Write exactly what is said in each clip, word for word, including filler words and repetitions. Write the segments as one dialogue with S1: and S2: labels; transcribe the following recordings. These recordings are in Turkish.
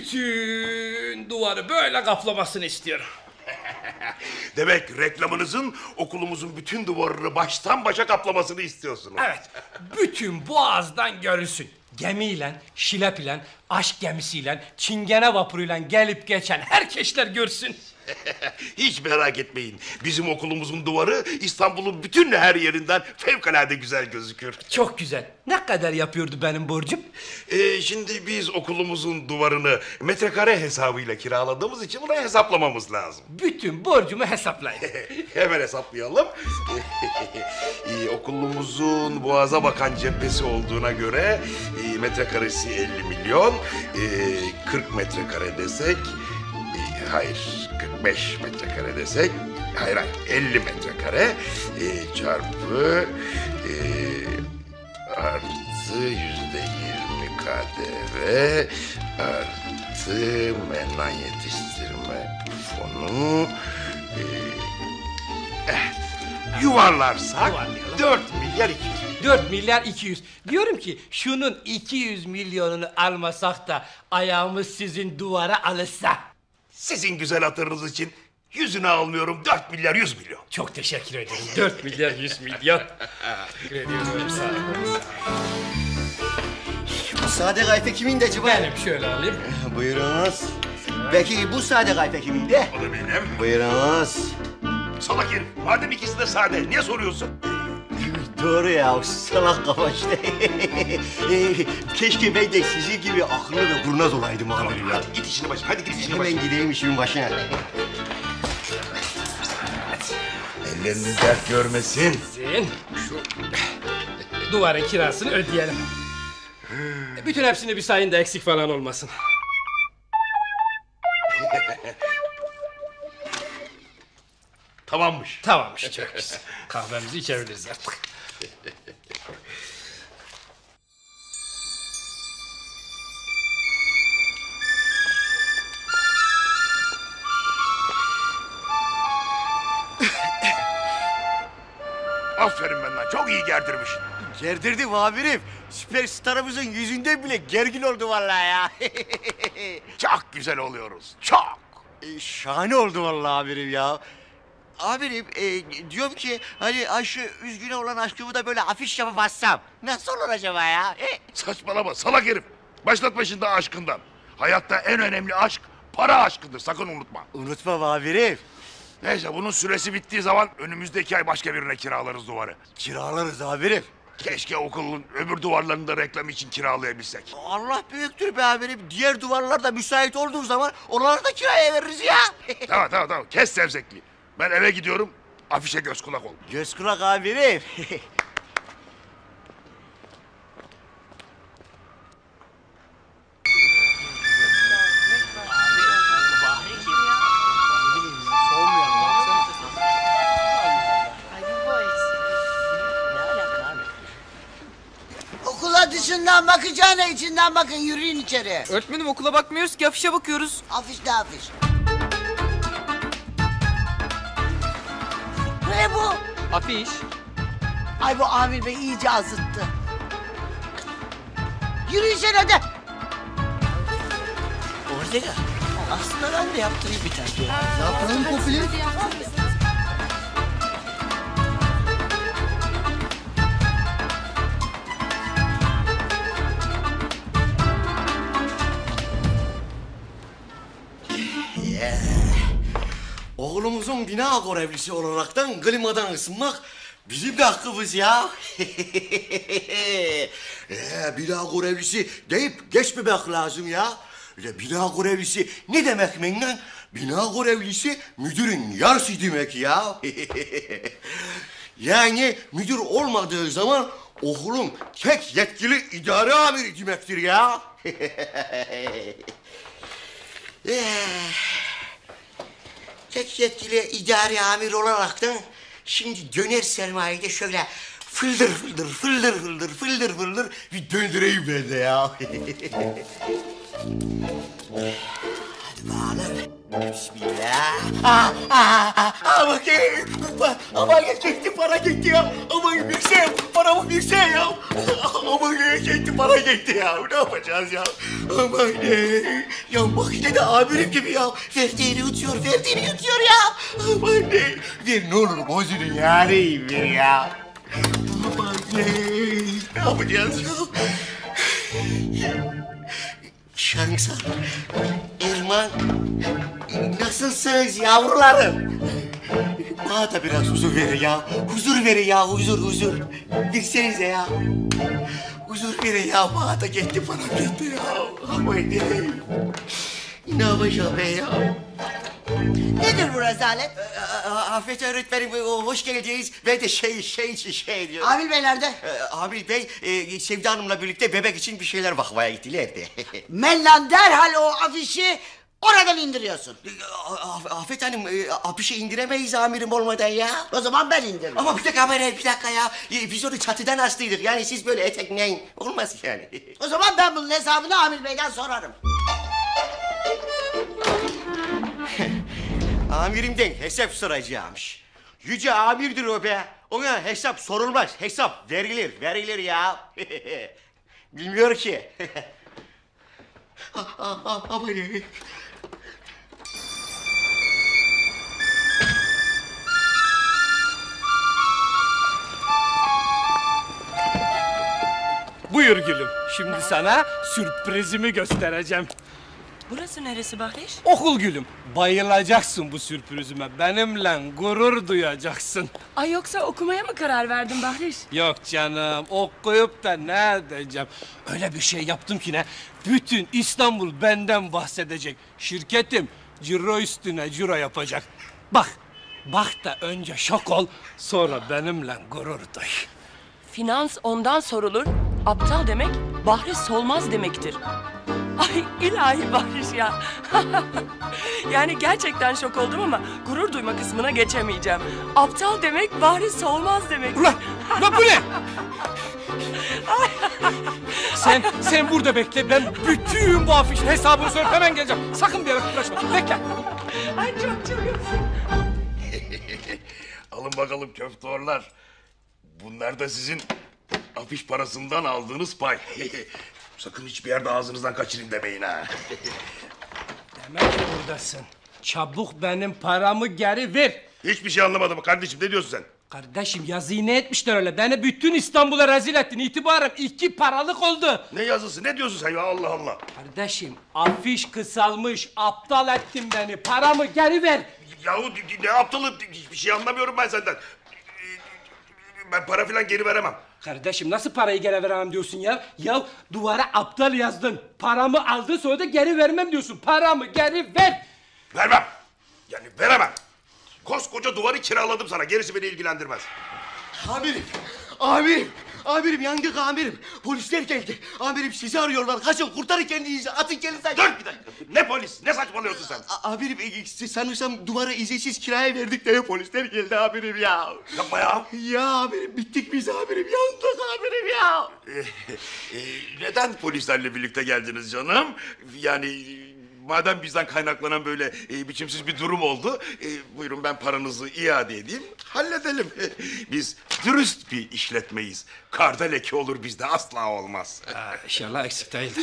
S1: bütün duvarı böyle kaplamasını istiyorum.
S2: Demek reklamınızın okulumuzun bütün duvarını baştan başa kaplamasını istiyorsunuz.
S1: Evet, bütün boğazdan görülsün. Gemiyle, şileple, aşk gemisiyle, çingene vapuruyla gelip geçen herkesler görsün.
S2: Hiç merak etmeyin. Bizim okulumuzun duvarı İstanbul'un bütün her yerinden fevkalade güzel gözükür.
S1: Çok güzel. Ne kadar yapıyordu benim borcum?
S2: Ee, şimdi biz okulumuzun duvarını metrekare hesabıyla kiraladığımız için bunu hesaplamamız lazım.
S1: Bütün borcumu hesaplayın.
S2: Hemen hesaplayalım. ee, okulumuzun boğaza bakan cephesi olduğuna göre e, metrekaresi elli milyon. E, kırk metrekare desek... E, hayır, kırk beş metrekare desek... Hayır hayır, elli metrekare e, çarpı... E, artı yüzde yirmi K D V artı menlan yetiştirme fonu. E, evet, yuvarlarsak dört milyar iki yüz.
S1: Dört milyar iki yüz. Diyorum ki şunun iki yüz milyonunu almasak da ayağımız sizin duvara alırsa.
S2: Sizin güzel hatırınız için yüzünü almıyorum, dört milyar yüz milyon.
S1: Çok teşekkür ederim. Dört milyar yüz milyon. Teşekkür ediyorum. Sağ olun.
S3: Bu sade kayfe kimin de acaba?
S1: Benim şöyle alayım.
S3: Buyurunuz. Peki bu sade kayfe kimin de?
S2: O da benim.
S3: Buyurunuz.
S2: Salak herif, madem ikisi de sade, niye soruyorsun?
S3: Doğru ya, salak kafa işte. Keşke ben de sizin gibi akıllı ve kurnaz olaydım amirim ya.
S2: Hadi git işine başına, hadi git işine
S3: Hemen
S2: başına.
S3: gideyim işimin başına.
S2: Elleriniz dert görmesin.
S1: Sizin şu duvarın kirasını ödeyelim. Bütün hepsini bir sayın da eksik falan olmasın.
S2: Tamammış.
S1: Tamammış, çok güzel. Kahvemizi içebiliriz artık.
S2: Aferin benden, çok iyi gerdirmişsin.
S3: Gerdirdim amirim. Süperstarımızın yüzünden bile gergin oldu vallahi ya.
S2: Çok güzel oluyoruz, çok.
S3: E, şahane oldu vallahi amirim ya. Amirim e, diyorum ki hani ay şu üzgüne olan aşkımı da böyle afiş yapıp bassam nasıl olur acaba ya? E?
S2: Saçmalama salak herif. Başlatma şimdi aşkından. Hayatta en önemli aşk para aşkıdır, sakın unutma.
S3: Unutmam amirim.
S2: Neyse, bunun süresi bittiği zaman önümüzdeki ay başka birine kiralarız duvarı.
S3: Kiralarız amirim.
S2: Keşke okulun öbür duvarlarını da reklam için kiralayabilsek.
S3: Allah büyüktür be amirim. Diğer duvarlar da müsait olduğu zaman onları da kiraya veririz ya.
S2: Tamam tamam tamam, kes sevzekliği. Ben eve gidiyorum, afişe göz kulak ol.
S3: Göz kulak amirim.
S4: Okula dışından bakacağına içinden bakın, yürüyün içeri.
S5: Öğretmenim okula bakmıyoruz ki, afişe bakıyoruz.
S4: Afiş ne afiş? Ne bu?
S5: Afiş.
S4: Ay bu Amir Bey iyice azıttı. Yürü içeri hadi.
S3: Orada ya. Aslında ben de yaptırayım bir tane.
S4: Yapalım popüler.
S3: Oğlumuzun bina görevlisi olaraktan klimadan ısınmak bizim de hakkımız ya. ee, bina görevlisi deyip geçmemek lazım ya. Öyle bina görevlisi ne demek menden? Bina görevlisi müdürün yarısı demek ya. Yani müdür olmadığı zaman okulun tek yetkili idare amiri demektir ya. Tek yetkili idari amir olaraktan şimdi döner sermayede şöyle fıldır fıldır fıldır fıldır fıldır fıldır bir döndüreyim ben de ya. Hadi bakalım. Bismillah. Ah, ah, ah, ah, bakayım. Ama gitti, para gitti ya. Ama yüksek, paramız yüksek ya. Ama gitti, para gitti ya. Ne yapacağız ya? Ama ne? Ya bak yine de amirim gibi ya. Verdiğini yutuyor, verdiğini yutuyor ya. Ama ne? Ver ne olur bozulun ya. Neyim ver ya. Ama ne? Ne yapacağız ya? Şansar, Erman, nasılsınız yavrularım? Bana da biraz huzur verin ya. Huzur verin ya, huzur, huzur. Versenize ya. Huzur verin ya, bana da gitti, bana gitti ya. Ama ne? Ne yapacağım ben ya?
S4: Nedir bu rezalet?
S3: Afet öğretmenim, hoş geldiniz. Ben de şey, şey için şey diyorum.
S4: Amil Bey nerede?
S3: Abi Bey, e, Sevda Hanım'la birlikte bebek için bir şeyler bakmaya gittiler de.
S4: Menlan derhal o afişi oradan indiriyorsun.
S3: Afet Hanım, e, afişi indiremeyiz amirim olmadan ya.
S4: O zaman ben indiririm.
S3: Ama bir dakika kamera, bir dakika ya. E, Biz onu çatıdan astıydık. Yani siz böyle etekleyin. Olmaz yani.
S4: O zaman ben bunun hesabını Amil Bey'den sorarım.
S3: Amirimden hesap soracağımış. Yüce amirdir o be. Ona hesap sorulmaz. Hesap verilir, verilir ya. Bilmiyor ki. Ama ne?
S1: Buyur gülüm. Şimdi sana sürprizimi göstereceğim.
S6: Burası neresi Bahriş?
S1: Okul gülüm. Bayılacaksın bu sürprizime. Benimle gurur duyacaksın.
S6: Ay yoksa okumaya mı karar verdin Bahriş?
S1: Yok canım, okuyup da ne edeceğim? Öyle bir şey yaptım ki ne? Bütün İstanbul benden bahsedecek. Şirketim ciro üstüne ciro yapacak. Bak, bak da önce şok ol, sonra benimle gurur duy.
S6: Finans ondan sorulur. Aptal demek Bahriş Solmaz demektir. Ay ilahi Bahriş ya. Yani gerçekten şok oldum ama gurur duyma kısmına geçemeyeceğim. Aptal demek Bahriş Solmaz demek.
S1: Ulan, ulan bu ne? sen, sen burada bekle. Ben bütün bu afişin hesabını sorup hemen geleceğim. Sakın bir yere kıpraşma. Bekle.
S6: Ay çok çılgınsın.
S2: Alın bakalım köftorlar. Bunlar da sizin afiş parasından aldığınız pay. Sakın hiçbir yerde ağzınızdan kaçırayım demeyin ha.
S1: Demek buradasın. Çabuk benim paramı geri ver.
S2: Hiçbir şey anlamadım kardeşim, ne diyorsun sen?
S1: Kardeşim yazıyı ne etmişler öyle? Beni bütün İstanbul'a rezil ettin. İtibarım iki paralık oldu.
S2: Ne yazısı, ne diyorsun sen ya, Allah Allah.
S1: Kardeşim afiş kısalmış. Aptal ettin beni. Paramı geri ver.
S2: Yahu ne aptalı, hiçbir şey anlamıyorum ben senden. Ben para falan geri veremem.
S1: Kardeşim nasıl parayı geri veremem diyorsun ya? Ya duvara aptal yazdın. Paramı aldın sonra da geri vermem diyorsun. Paramı geri ver.
S2: Vermem. Yani veremem. Koskoca duvarı kiraladım sana. Gerisi beni ilgilendirmez.
S3: Amirim, amirim, amirim yandık amirim. Polisler geldi. Amirim sizi arıyorlar. Kaçın, kurtarın kendinizi. Atın kendinize.
S2: Dur bir dakika. Ne polis? Ne saçmalıyorsun sen?
S3: A- amirim e, siz sanırsam duvara izinsiz kiraya verdik diye polisler geldi amirim ya.
S2: Yapma ya.
S3: Ya amirim bittik biz amirim. Yandık amirim ya.
S2: Ee, e, neden polislerle birlikte geldiniz canım? Yani madem bizden kaynaklanan böyle e, biçimsiz bir durum oldu, e, buyurun ben paranızı iade edeyim, halledelim. Biz dürüst bir işletmeyiz. Karda leke olur, bizde asla olmaz.
S1: İnşallah eksik değildir.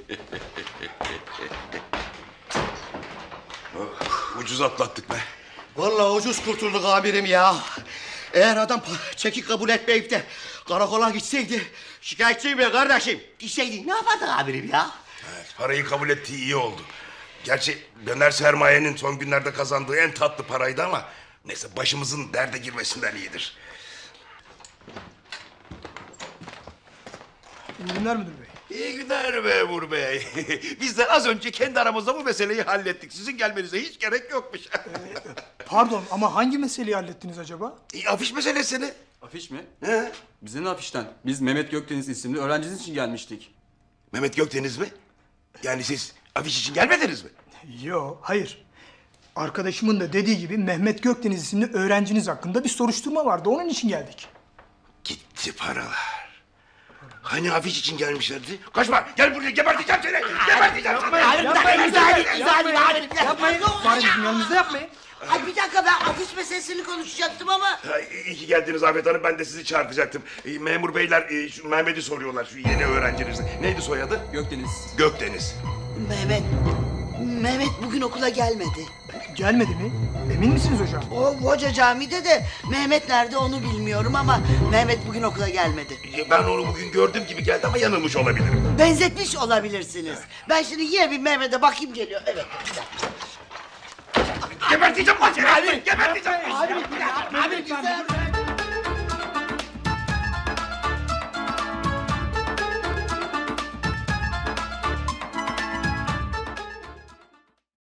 S2: Oh, ucuz atlattık be.
S3: Vallahi ucuz kurtulduk amirim ya. Eğer adam pa- çekik kabul etmeyip de karakola gitseydi, şikayetçiyim ya kardeşim deseydi ne yapardık amirim ya?
S2: Evet, parayı kabul ettiği iyi oldu. Gerçi döner sermayenin son günlerde kazandığı en tatlı paraydı ama neyse, başımızın derde girmesinden iyidir.
S7: İyi günler müdür bey.
S2: İyi günler memur bey. Biz de az önce kendi aramızda bu meseleyi hallettik. Sizin gelmenize hiç gerek yokmuş.
S7: Pardon ama hangi meseleyi hallettiniz acaba?
S2: E, afiş meselesini.
S8: Afiş mi?
S2: He?
S8: Bize ne afişten? Biz Mehmet Gökdeniz isimli öğrenciniz için gelmiştik.
S2: Mehmet Gökdeniz mi? Yani siz afiş için gelmediniz mi?
S7: Yo, hayır. Arkadaşımın da dediği gibi Mehmet Gökdeniz isimli öğrenciniz hakkında bir soruşturma vardı. Onun için geldik.
S2: Gitti paralar. Hani afiş için gelmişlerdi? Kaçma, gel buraya, geberteceğim seni! Geberteceğim seni!
S4: Abi bir dakika izah edin, izah edin abi. Bir dakika.
S7: Yapmayın. Bari bizim yanımızda yapmayın.
S4: Ay bir dakika ben afiş meselesini konuşacaktım ama.
S2: Ha, iyi ki geldiniz Afet Hanım, ben de sizi çağırtacaktım. E, memur beyler e, şu Mehmet'i soruyorlar, şu yeni öğrenciniz. Neydi soyadı?
S8: Gökdeniz.
S2: Gökdeniz.
S4: Mehmet, Mehmet bugün okula gelmedi.
S7: Gelmedi mi? Emin misiniz hocam?
S4: O hoca camide de Mehmet nerede onu bilmiyorum ama Mehmet bugün okula gelmedi.
S2: E, ben onu bugün gördüğüm gibi geldi ama yanılmış olabilirim.
S4: Benzetmiş olabilirsiniz. Ben şimdi yine bir Mehmet'e bakayım geliyor. Evet. Bir dakika.
S2: Geberteceğim lan seni! Geberteceğim!
S4: Abi, abi, güzel.